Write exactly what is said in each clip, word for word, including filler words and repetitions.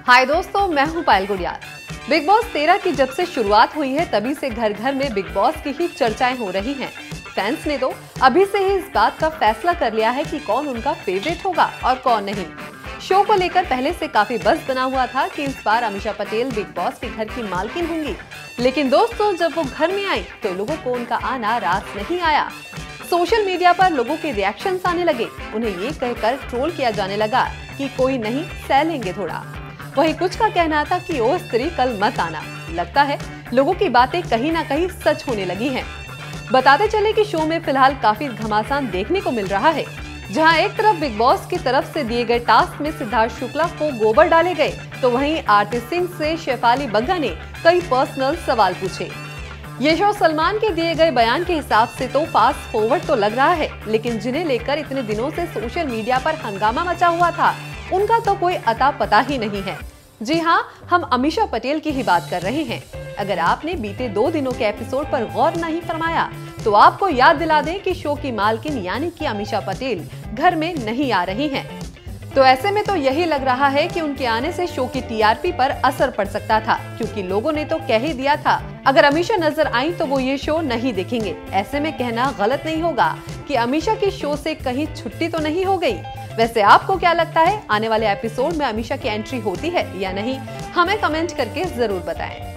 हाय दोस्तों, मैं हूं पायल गुड़ियाल। बिग बॉस तेरह की जब से शुरुआत हुई है तभी से घर घर में बिग बॉस की ही चर्चाएं हो रही हैं। फैंस ने तो अभी से ही इस बात का फैसला कर लिया है कि कौन उनका फेवरेट होगा और कौन नहीं। शो को लेकर पहले से काफी बज़ बना हुआ था कि इस बार अमीषा पटेल बिग बॉस के घर की मालकिन होंगी, लेकिन दोस्तों जब वो घर में आई तो लोगों को उनका आना रास नहीं आया। सोशल मीडिया पर लोगों के रिएक्शंस आने लगे। उन्हें ये कहकर ट्रोल किया जाने लगा कि कोई नहीं, सह लेंगे थोड़ा। वहीं कुछ का कहना था कि ओ स्त्री कल मत आना। लगता है लोगों की बातें कहीं ना कहीं सच होने लगी हैं। बताते चले कि शो में फिलहाल काफी घमासान देखने को मिल रहा है, जहां एक तरफ बिग बॉस की तरफ से दिए गए टास्क में सिद्धार्थ शुक्ला को गोबर डाले गए, तो वहीं आरती सिंह से शेफाली बग्गा ने कई पर्सनल सवाल पूछे। ये शो सलमान के दिए गए बयान के हिसाब से तो फास्ट फॉरवर्ड तो लग रहा है, लेकिन जिन्हें लेकर इतने दिनों से सोशल मीडिया पर हंगामा मचा हुआ था उनका तो कोई अता पता ही नहीं है। जी हाँ, हम अमीषा पटेल की ही बात कर रहे हैं। अगर आपने बीते दो दिनों के एपिसोड पर गौर नहीं फरमाया तो आपको याद दिला दें कि शो की मालकिन यानी कि अमीषा पटेल घर में नहीं आ रही हैं। तो ऐसे में तो यही लग रहा है कि उनके आने से शो की टीआरपी पर असर पड़ सकता था, क्योंकि लोगों ने तो कह ही दिया था अगर अमीषा नजर आई तो वो ये शो नहीं देखेंगे। ऐसे में कहना गलत नहीं होगा कि अमीषा की शो से कहीं छुट्टी तो नहीं हो गई। वैसे आपको क्या लगता है, आने वाले एपिसोड में अमीषा की एंट्री होती है या नहीं? हमें कमेंट करके जरूर बताएं।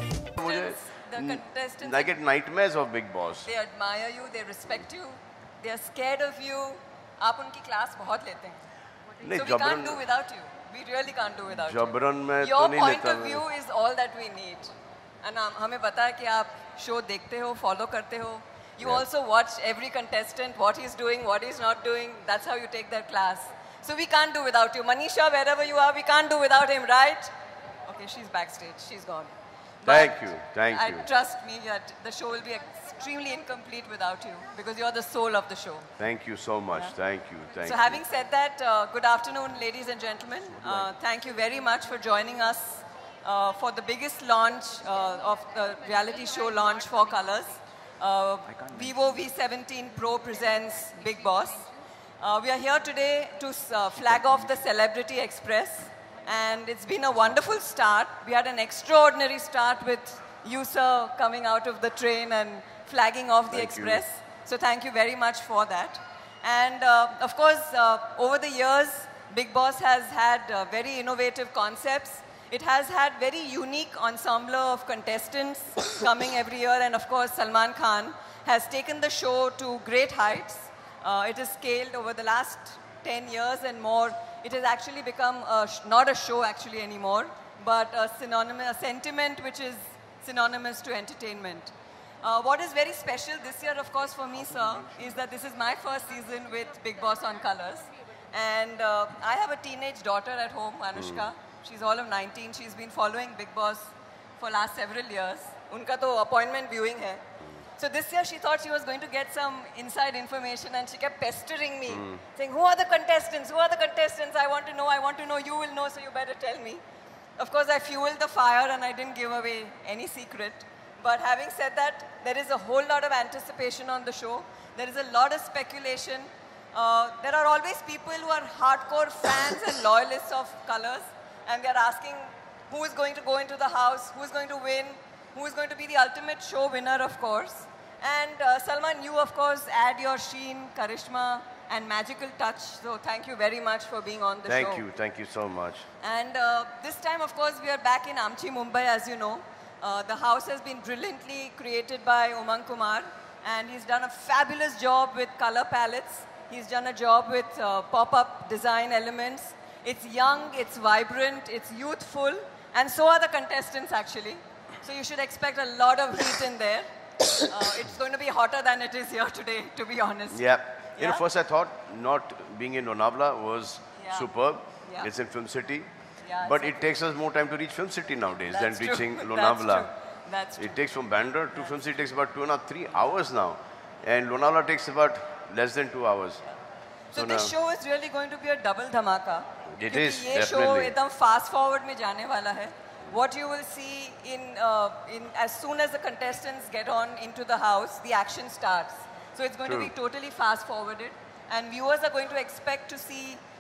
They get nightmares of Big Boss. They admire you, they respect you, they are scared of you. आप उनकी क्लास बहुत लेते हैं. नहीं, so we can't do without you. We really can't do without you. जबरन में Your तो नहीं point लेता of view is all that we need. And हमें पता है कि आप शो देखते हो, फॉलो करते हो. You yeah. also watch every contestant, what he's doing, what he's not doing. That's how you take their class. So we can't do without you. Manisha, wherever you are, we can't do without him, right? Okay, she's backstage. She's gone. But thank you, thank I, you. Trust me that the show will be extremely incomplete without you, because you're the soul of the show. Thank you so much. Yeah. Thank you. Thank so you. having said that, uh, good afternoon, ladies and gentlemen. Uh, thank you very much for joining us uh, for the biggest launch uh, of the reality show launch for Colors. Uh, Vivo V seventeen Pro presents Big Boss. Uh, we are here today to uh, flag off the Celebrity Express. And it's been a wonderful start. We had an extraordinary start with you, sir, coming out of the train and flagging off the thank express. You. So thank you very much for that. And uh, of course, uh, over the years, Big Boss has had uh, very innovative concepts. It has had very unique ensemble of contestants coming every year. And of course, Salman Khan has taken the show to great heights. Uh, it has scaled over the last ten years and more. It has actually become a sh not a show actually anymore, but a synonymous, a sentiment which is synonymous to entertainment. Uh, what is very special this year, of course, for me, sir, is that this is my first season with Big Boss on Colors. And uh, I have a teenage daughter at home, Anushka. Mm. She's all of nineteen. She's been following Big Boss for last several years. Unka to appointment viewing hai. So this year she thought she was going to get some inside information, and she kept pestering me, mm. saying, who are the contestants? Who are the contestants? I want to know, I want to know, you will know, so you better tell me. Of course, I fueled the fire and I didn't give away any secret. But having said that, there is a whole lot of anticipation on the show. There is a lot of speculation. Uh, there are always people who are hardcore fans and loyalists of Colors, and they're asking who is going to go into the house, who is going to win, who is going to be the ultimate show winner, of course. And uh, Salman, you of course add your sheen, charisma and magical touch. So thank you very much for being on the thank show. Thank you, thank you so much. And uh, this time, of course, we are back in Amchi, Mumbai, as you know. Uh, the house has been brilliantly created by Umang Kumar, and he's done a fabulous job with color palettes. He's done a job with uh, pop-up design elements. It's young, it's vibrant, it's youthful, and so are the contestants actually. So you should expect a lot of heat in there. Uh, it's going to be hotter than it is here today, to be honest. Yeah. yeah? You know, first I thought not being in Lonavala was yeah. superb. Yeah. It's in Film City. Yeah, but it takes us more time to reach Film City nowadays That's than reaching true. Lonavala. That's true. That's true. It takes from Bandra to That's Film City takes about two and a half, three hours now. And Lonavala takes about less than two hours. Yeah. So, so this now, show is really going to be a double dhamaka. It is, ये definitely. show एकदम fast forward में जाने वाला है. What you will see in, uh, in as soon as the contestants get on into the house, the action starts. So it's going True. to be totally fast forwarded, and viewers are going to expect to see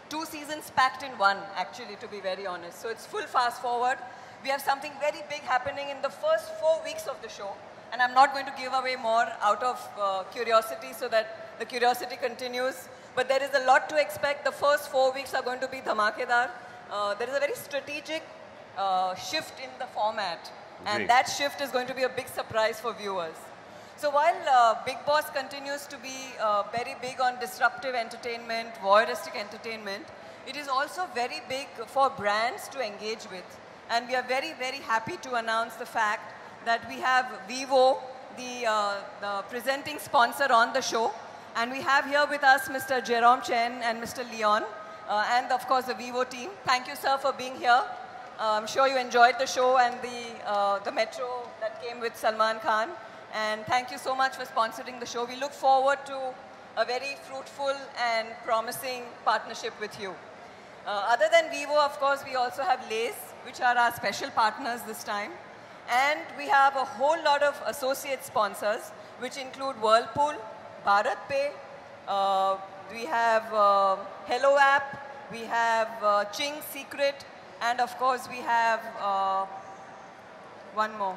two seasons packed in one, actually, to be very honest. So it's full fast forward. We have something very big happening in the first four weeks of the show. And I'm not going to give away more out of uh, curiosity so that the curiosity continues. But there is a lot to expect. The first four weeks are going to be dhamakedar. Uh, there is a very strategic uh, shift in the format. And Great. that shift is going to be a big surprise for viewers. So while uh, Bigg Boss continues to be uh, very big on disruptive entertainment, voyeuristic entertainment, it is also very big for brands to engage with. And we are very, very happy to announce the fact that we have Vivo, the, uh, the presenting sponsor on the show. And we have here with us Mister Jerome Chen and Mister Leon, uh, and of course the Vivo team. Thank you, sir, for being here. Uh, I'm sure you enjoyed the show and the, uh, the metro that came with Salman Khan. And thank you so much for sponsoring the show. We look forward to a very fruitful and promising partnership with you. Uh, other than Vivo, of course, we also have Lays, which are our special partners this time. And we have a whole lot of associate sponsors, which include Whirlpool, Bharat Pay, uh, we have uh, Hello App, we have uh, Ching's Secret, and of course we have uh, one more,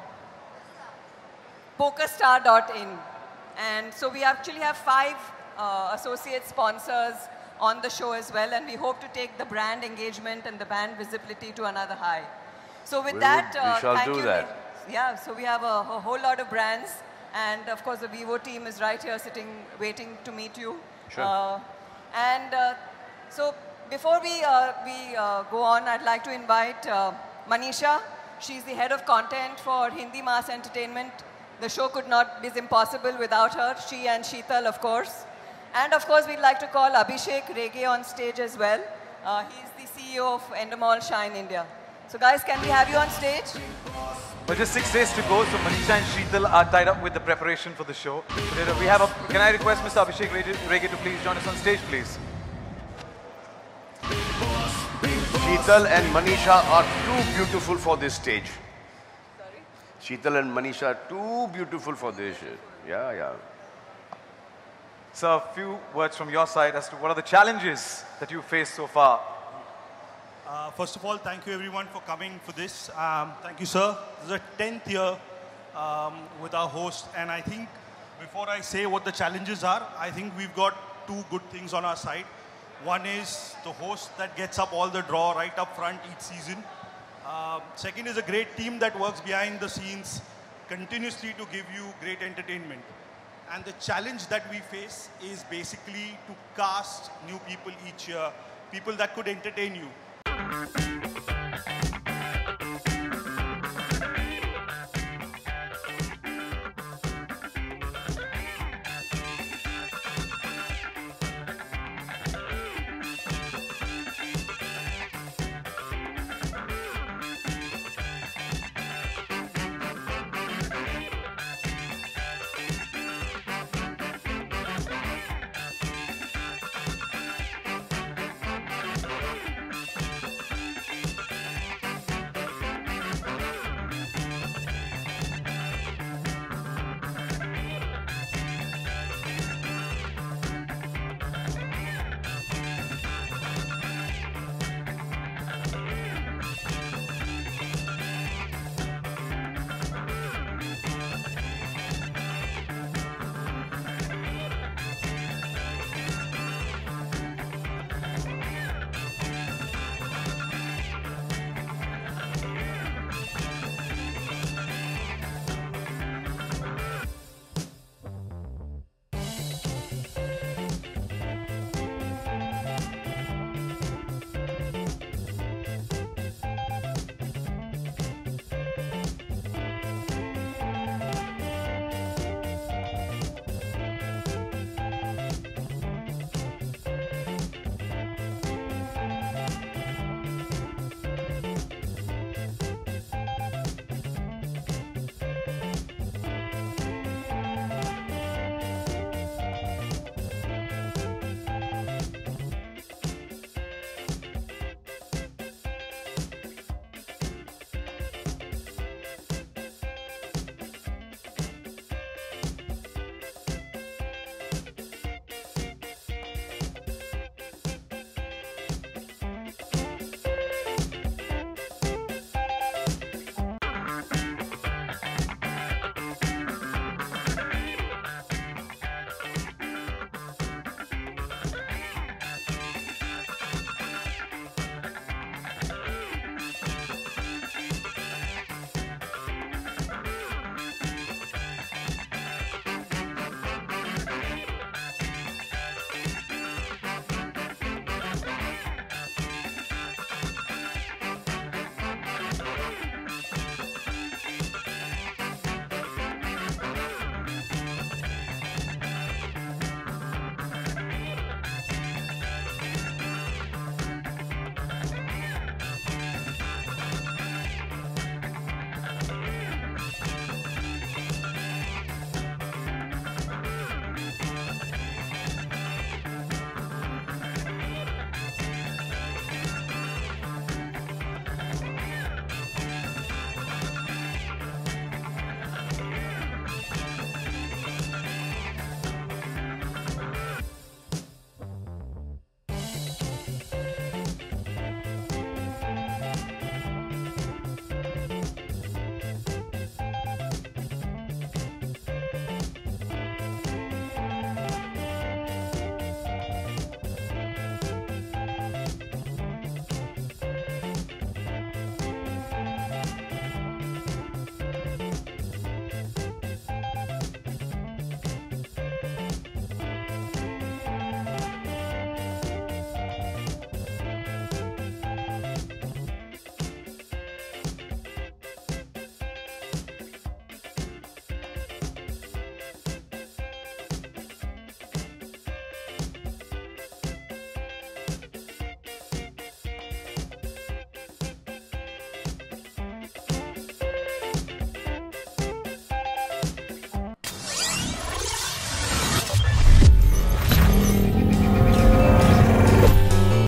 PokerStar dot in. And so we actually have five uh, associate sponsors on the show as well, and we hope to take the brand engagement and the brand visibility to another high. So with We that, would- we uh, shall thank do you. that. Yeah, so we have a, a whole lot of brands, and of course the Vivo team is right here sitting, waiting to meet you. Sure. Uh, and uh, so before we, uh, we uh, go on, I'd like to invite uh, Manisha. She's the head of content for Hindi Mass Entertainment. The show could not be impossible without her. She and Sheetal, of course. And of course, we'd like to call Abhishek Rege on stage as well. Uh, he's the C E O of Endemol Shine India. So guys, can we have you on stage? But just six days to go, so Manisha and Sheetal are tied up with the preparation for the show. So we have a, can I request Mister Abhishek Rege to please join us on stage, please? Sheetal and Manisha are too beautiful for this stage. Sorry? Sheetal and Manisha are too beautiful for this. Yeah, yeah. So a few words from your side as to what are the challenges that you faced so far. Uh, first of all, thank you everyone for coming for this. Um, thank you, sir. This is the tenth year um, with our host, and I think before I say what the challenges are, I think we've got two good things on our side. One is the host that gets up all the draw right up front each season. Uh, second is a great team that works behind the scenes continuously to give you great entertainment. And the challenge that we face is basically to cast new people each year, people that could entertain you.